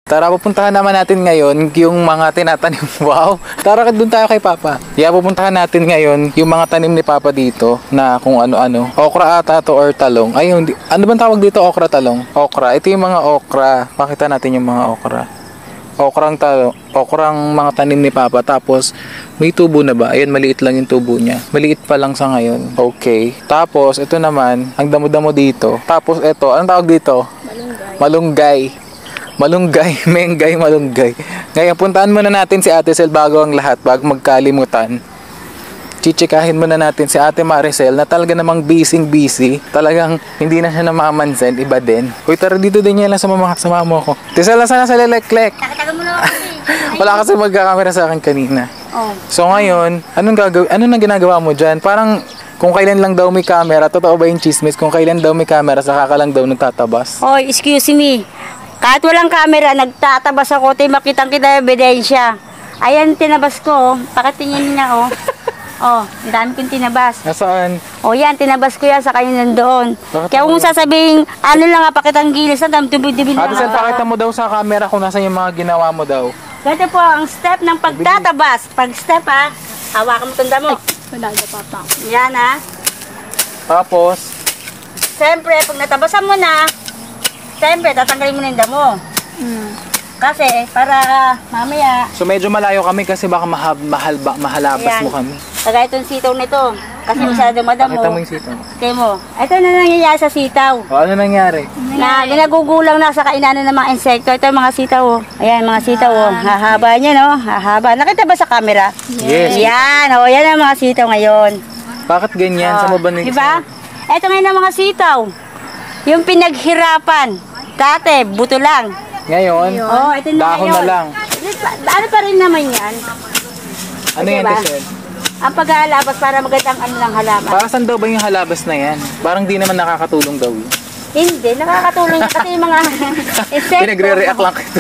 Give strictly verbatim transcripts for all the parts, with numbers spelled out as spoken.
Tara, pupuntahan naman natin ngayon yung mga tinatanim. Wow! Tara, doon tayo kay Papa. Yeah, pupuntahan natin ngayon yung mga tanim ni Papa dito na kung ano-ano. Okra ata to or talong. Ay, hindi. Ano bang tawag dito? Okra, talong? Okra. Ito yung mga okra. Pakita natin yung mga okra. Okrang talong. Okrang mga tanim ni Papa. Tapos, may tubo na ba? Ayan, maliit lang yung tubo niya. Maliit pa lang sa ngayon. Okay. Tapos, ito naman, ang damo-damo dito. Tapos, ito. Anong tawag dito? Malunggay. Malunggay. Malunggay, menggay, malunggay. Ngayon, puntaan muna natin si Ate Sel bago ang lahat, bago magkalimutan. Chichikahin muna natin si Ate Maricel na talaga namang busy-busy. Talagang hindi na siya namamansin, iba din. Uy, tara dito din niya lang sa mga kasama mo ko. Tisel, sana sa lelek-lek. Nakatagal mo na ako. Wala kasi magkakamera sa akin kanina. Oh. So ngayon, anong gagawin? Anong na ginagawa mo dyan? Parang kung kailan lang daw may camera, totoo ba yung chismis? Kung kailan daw may camera, saka ka lang daw nagtatabas. Oh, excuse me. Kahit walang camera, nagtatabas ako, tayo makitang kita ebidensya. Ayan, tinabas ko, oh. Pakitingin niya, oh. Oh, ang dami kong tinabas. Nasaan? Oh, yan, tinabas ko yan sa kayo nandoon. Kaya kung sasabihin, ano lang nga, pakitang gilis, ang dami tubi-tubi na. Ate Sel, pakita mo daw sa camera kung nasa yung mga ginawa mo daw. Ganito po, ang step ng pagtatabas. Pag step, ha, hawakan mo tanda mo. Wala na, Papa. Yan, ha. Tapos, Siyempre, pag natabasan mo na, siyempre, tatanggalin mo na yung damo. Mm. Kasi, para mamaya, so medyo malayo kami kasi baka mahal, mahal, ba, mahalabas Ayan. mo kami. kagaya itong sitaw nito. Kasi masyado madamo. Pakita mo yung sitaw. Kaya mo, ito na nangyayari sa sitaw. O, ano nangyari? Na ginagugulang na sa kainan ng mga insekto. Ito yung mga sitaw, oh. Ayan, mga sitaw, oh. Hahaba niya, no? Hahaba. Nakita ba sa camera? Yes. Yan, oh. Yan ang mga sitaw ngayon. Bakit ganyan? Sa mo ba nito? Diba? Ito ngayon ang mga sitaw. Yung pinaghirapan. Dati, buto lang. Ngayon, Oh, ito na dahon ngayon. na lang. Ano pa rin naman yan? Ano Diba? yan, Tisel? Ang paghahalabas para magandang ano ng halaman. Para saan daw ba yung halabas na yan? Parang di naman nakakatulong daw yun. Hindi, nakakatulong yan kasi yung mga insekto. Pinagre-react lang kita.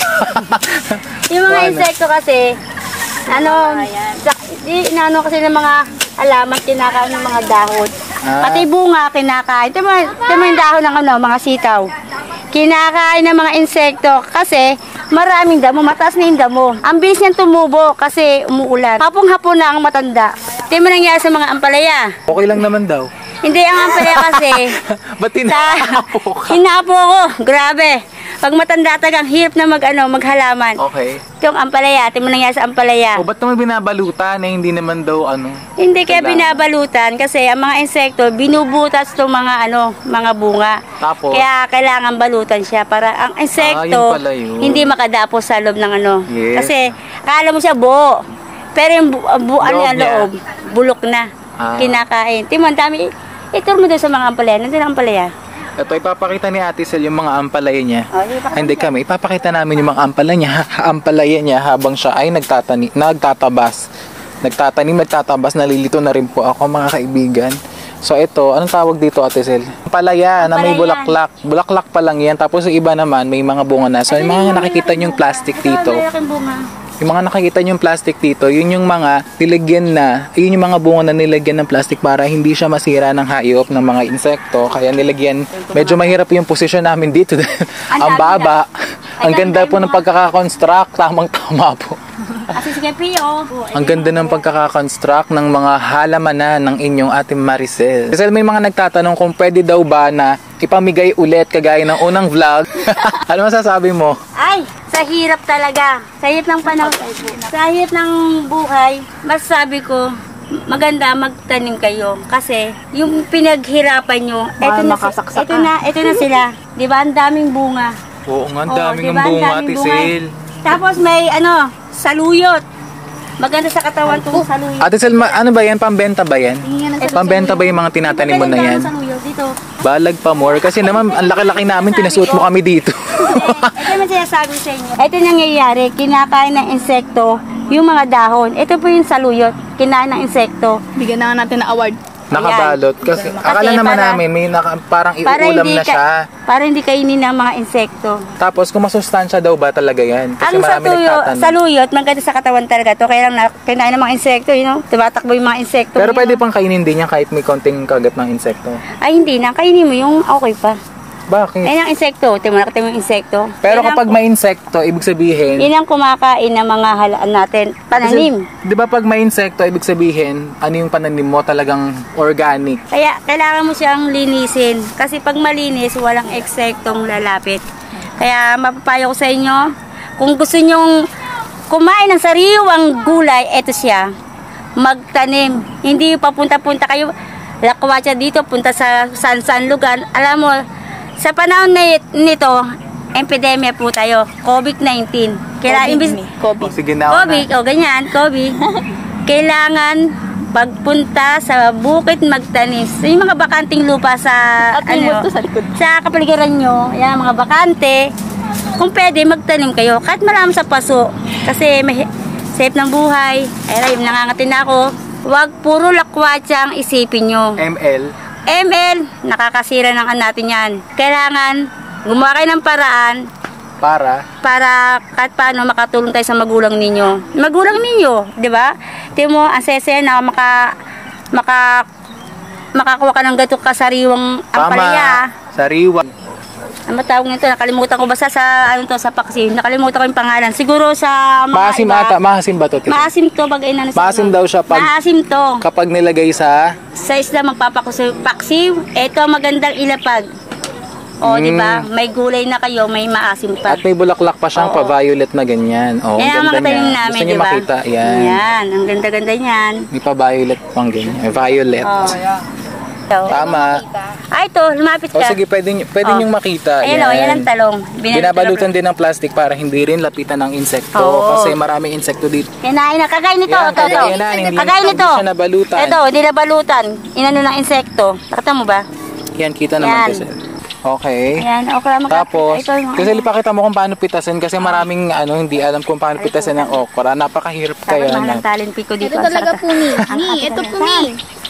Yung mga Wala. insekto kasi, ano, sa, di, inaano kasi ng mga halaman, kinakain ng mga dahon. Ah. Pati bunga, kinakain. Ito mo, ito mo yung dahon ng ano, mga sitaw. Kinakain ng mga insekto kasi maraming damo, mataas na yung damo. Ang bilis niyang tumubo kasi umuulan. Hapong-hapon na ang matanda. Ito mo nangyari sa mga ampalaya. Okay lang naman daw. Hindi, ang ampalaya kasi, Ba't tinaapo ka? hinapo ko. Grabe. Pag matanda tagang hirap na mag, ano, maghalaman. Okay. Itong ampalaya, ito mo nangyari sa ampalaya. O, ba't naman binabalutan eh? Hindi naman daw ano? Hindi kaya Kailangan. binabalutan kasi ang mga insekto binubutas itong mga ano, mga bunga. Tapos? Kaya kailangan balutan siya para ang Ah, insekto yun pala yun. hindi makadapos sa loob ng ano. Yes. Kasi akala mo siya buo. Pero yung bu, bu, ano Loob yung niya. loob, bulok na. Ah. Kinakain. Timo, ang dami. Itur mo doon sa mga ampalaya. Nandun ang ampalaya. Ito, ipapakita ni Ate Sel yung mga ampalaya niya. Oh, di ba? Hindi kami, ipapakita namin yung mga ampalaya niya, ampalaya niya habang siya ay nagtatani, nagtatabas. Nagtatanim, nagtatabas, nalilito na rin po ako mga kaibigan. So ito, anong tawag dito Ate Sel? Ampalaya na may Ampalaya. bulaklak. Bulaklak pa lang yan, tapos yung iba naman may mga bunga na. So yung mga nakikita nyo yung plastic dito. Ito, malaking bunga. Yung mga nakikita nyo yung plastic dito, yun yung mga nilagyan na, yun yung mga bunga na nilagyan ng plastic para hindi siya masira ng hayop ng mga insekto. Kaya nilagyan, medyo mahirap yung posisyon namin dito. Ang baba. Ang ganda po ng pagkakakonstruct. Tamang-tama po. Kasi sige, Pio. Ang ganda ng pagkakakonstruct ng mga halamanan ng inyong Ate Maricel. Kasi may mga nagtatanong kung pwede daw ba na ipamigay ulit kagaya ng unang vlog. Ano masasabi mo? Ay, sa hirap talaga. Sa hirap ng panahon. Sa hirap ng buhay, masasabi ko, maganda magtanim kayo. Kasi yung pinaghirapan nyo, eto na, si- eto na, eto na sila. Di ba? Ang daming bunga. Oo nga, ang Oo, daming diba? ang Ang bunga, daming Ate bunga. Sel. Tapos may ano, saluyot. Maganda sa katawan itong saluyot. Ate Sel, ma- ano ba yan? Pambenta ba yan? Pambenta ba yung mga tinatanim mo na yan? Maganda ang saluyot dito. Balag pa more. Kasi naman, ang laki-laki namin, pinasuot mo kami dito. Ito naman sinasabi sa inyo. Ito nangyayari, kinakain ng insekto yung mga dahon. Ito po yung saluyot, kinain ng insekto. Bigyan na nga natin ng award. Nakabalot. Kasi, akala naman para- namin, may naka, parang Para iuulam hindi na ka- siya. Para hindi kainin ng mga insekto. Tapos, kung masustansya daw ba talaga yan? Kasi Ang marami satuyo, nagtatanong. saluyot, maganda sa katawan talaga to. Kaya lang na, kinain ng mga insekto, you know? Tumatakbo yung mga insekto. Pero you pwede know? pang kainin din yan kahit may konting kagat ng insekto. Ay, hindi na. Kainin mo yung okay pa. Bakit? Yan ang insekto. Tingnan mo, nakita mo yung insekto. Pero Yan ang- kapag may insekto, ibig sabihin, Yan ang kumakain ng mga halaan natin. Pananim. Kasi, di ba pag may insekto, ibig sabihin, ano yung pananim mo talagang organic. Kaya kailangan mo siyang linisin. Kasi pag malinis, walang eksektong lalapit. Kaya mapapayo ko sa inyo, kung gusto nyong kumain ng sariwang gulay, eto siya. Magtanim. Hindi yung papunta-punta kayo, lakwatsa dito, punta sa saan-saan lugar. Alam mo, sa panahon na nito, epidemya po tayo, COVID nineteen. Kailangan imbis O, sige na. COVID, o ganyan, COVID. Kailangan pagpunta sa bukid magtanim. So, yung mga bakanting lupa sa At may multo sa likod. sa kapaligiran nyo, yan mga bakante, kung pwede magtanim kayo, kahit marami sa paso, kasi may safe ng buhay. Ay, yung nangangatin ako, huwag puro lakwatsa ang isipin nyo. M L. M L, nakakasira ng an natin yan. Kailangan gumawa kayo ng paraan Para? para kahit paano makatulong tayo sa magulang ninyo. Magulang ninyo, di ba? Tingnan mo, ang sese na maka, maka, makakuha ka ng gato kasariwang ampalaya. Sariwa. Ano tawag nito? Nakalimutan ko basta sa ano to sa paksi. Nakalimutan ko yung pangalan. Siguro sa mga Maasim iba, ata. Maasim ba to? Tito? Maasim to bagay na nasa Maasim daw siya pag- Maasim to. Kapag nilagay sa... Sa isla magpapakuso paksiw. Ito magandang ilapag. O, di ba? Mm. May gulay na kayo, may maasim pa. At may bulaklak pa siyang Oo. pa-violet na ganyan. Oh, Yan ang ang mga ganda tanim niya. namin, Gusto di niyo ba? makita? Yan. Yan, ang ganda-ganda niyan. May pa-violet pang ganyan. Eh, Violet. Oh. So, Tama. ah, ito, lumapit O ka. sige, pwede, nyo- pwede Oh. niyong makita. Ayan o, yan ang talong. Binalot- Binabalutan din ng plastic para hindi rin lapitan ng insekto. Oo. Kasi maraming insekto dito. Kinain na, kagay nito, Yan, ito, ito. kagaya na, hindi- Kagay hindi nito. siya nabalutan. Ito, hindi nabalutan. Inano ng insekto. Nakita mo ba? Yan, kita Yan. naman kasi. Okay. Ayan, okra maka. Tapos, Ito, yung- kasi ipakita mo kung paano pitasin kasi maraming ano hindi alam kung paano pitasin ng okra. Napakahirap kaya Tapos mga na. talent pico dito. Ito ang talaga sarap. po ni. Ang Ni, kapit ito na- po ni.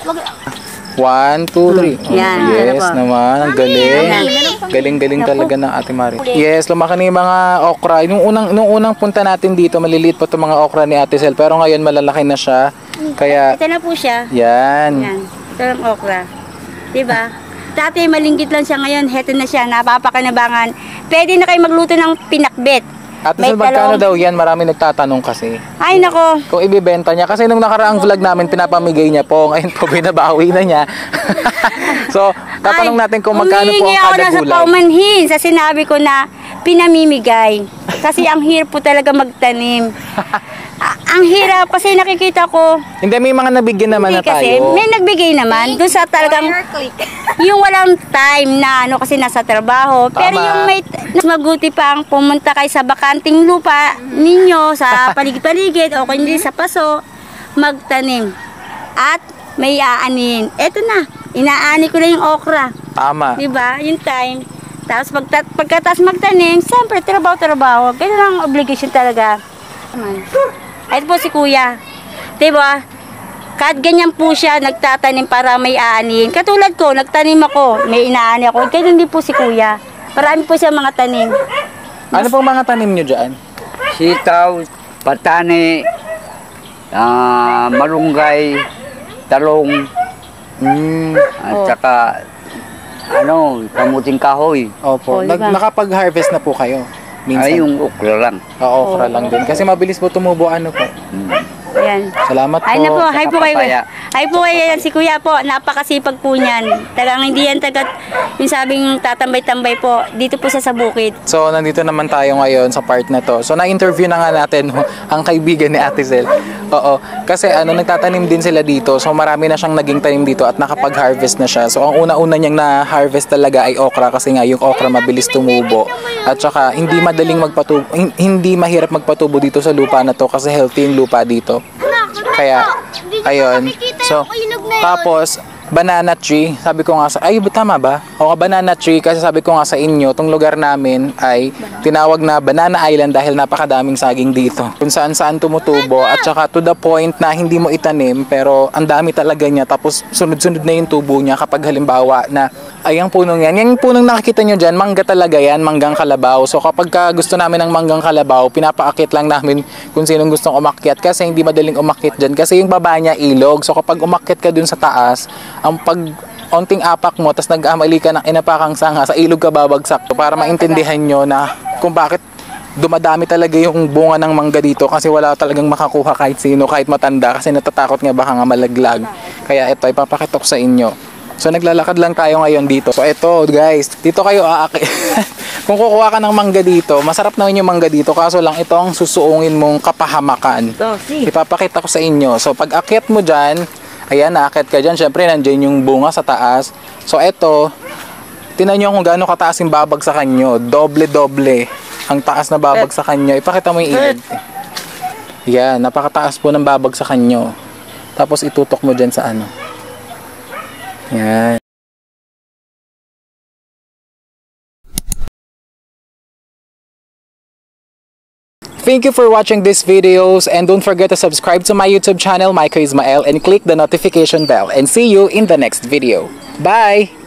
One, two, three. Oh, Yan, yes ano po? naman. Ang galing. Yan. Galing-galing talaga ng Ate Mari. Yes, lumaki na yung mga okra. Nung unang, nung unang punta natin dito, maliliit pa itong mga okra ni Ate Sel. Pero ngayon malalaki na siya. Kaya, Ito na po siya. yan. Yan. Ito ang okra. Diba? Dati malinggit lang siya ngayon. Heto na siya. Napapakanabangan. Pwede na kayo magluto ng pinakbet. Ate May Sel, magkano talong. daw yan? Marami nagtatanong kasi. Ay, nako. Kung ibibenta niya. Kasi nung nakaraang vlog namin, pinapamigay niya po. Ngayon po, binabawi na niya. So, tatanong Ay, natin kung magkano po humihingi ang ako kada na sa gulay. paumanhin sa sinabi ko na pinamimigay. Kasi ang hirap po talaga magtanim. A- ang hirap kasi nakikita ko, Hindi, may mga nabigyan naman hindi na kasi, tayo. may nagbigay naman. Doon sa talagang, yung walang time na ano kasi nasa trabaho. Pero Tama. yung may, mas mabuti pang pumunta kayo sa bakanting lupa ninyo, sa paligid-paligid, o kung hindi sa paso, magtanim. At may aanin. Eto na, inaani ko na yung okra. Tama. Diba? Yung time. Tapos pagta pagkatas magtanim, siyempre trabaho-trabaho. Ganun ang obligation talaga. Naman. Ay, ito po si Kuya. Diba? Kahit ganyan po siya, nagtatanim para may aanin. Katulad ko, nagtanim ako, may inaani ako. Ganyan din po si Kuya. Marami po siya mga tanim. Ano pong mga tanim nyo dyan? Sitaw, patani, ah, malunggay, talong, Mm, at Oh. saka ano, kamuting kahoy. opo. Oh, Nag- diba? nakapag-harvest na po kayo? Minsan. Ay, yung okra lang. Oo, okra lang din. Kasi mabilis po tumubo ano po. Ayan. Salamat po. Ay na po, hi po kayo. papaya. Hi po kayo, si Kuya po, napakasipag po niyan. Talagang hindi yan tagat, yung sabing tatambay-tambay po, dito po siya sa bukid. So, nandito naman tayo ngayon sa part na to. So, na-interview na nga natin no, ang kaibigan ni Ate Sel. Oo. Kasi ano, nagtatanim din sila dito. So, marami na siyang naging tanim dito at nakapag-harvest na siya. So, ang una-una niyang na-harvest talaga ay okra kasi nga yung okra mabilis tumubo. At saka, hindi madaling magpatubo, hin- hindi mahirap magpatubo dito sa lupa na to kasi healthy yung lupa dito. Kaya, ayun. So, tapos, banana tree, sabi ko nga sa, ay, tama ba? O, banana tree, kasi sabi ko nga sa inyo, tong lugar namin ay tinawag na Banana Island dahil napakadaming saging dito. Kung saan saan tumutubo, at saka to the point na hindi mo itanim, pero ang dami talaga niya, tapos sunod-sunod na yung tubo niya kapag halimbawa na, ay, ang punong yan. Yung punong nakikita nyo dyan, mangga talaga yan, manggang kalabaw. So, kapag ka gusto namin ng manggang kalabaw, pinapaakit lang namin kung sinong gustong umakyat kasi hindi madaling umakyat dyan. Kasi yung baba niya ilog. So, kapag umakyat ka dun sa taas, ang pag onting apak mo, tapos nag-amali ka ng inapakang sanga, sa ilog ka babagsak. Para maintindihan nyo na kung bakit dumadami talaga yung bunga ng mangga dito, kasi wala talagang makakuha kahit sino, kahit matanda, kasi natatakot nga baka nga malaglag. Kaya ito, ipapakita ko sa inyo. So naglalakad lang tayo ngayon dito. So ito guys, dito kayo aaki. Kung kukuha ka ng mangga dito, masarap naman yung mangga dito, kaso lang ito ang susuungin mong kapahamakan. Ipapakita ko sa inyo. So pag akyat mo dyan, ayan, naakyat ka dyan, syempre nandyan yung bunga sa taas. So ito, tinan nyo kung gaano kataas yung babagsakan nyo. Doble-doble ang taas na babagsakan nyo. Ipakita mo yung ilid. Yan, napakataas po ng babagsakan nyo. Tapos itutok mo dyan sa ano. Yan. Thank you for watching these videos, and don't forget to subscribe to my YouTube channel, Micah Ismael, and click the notification bell, and see you in the next video. Bye!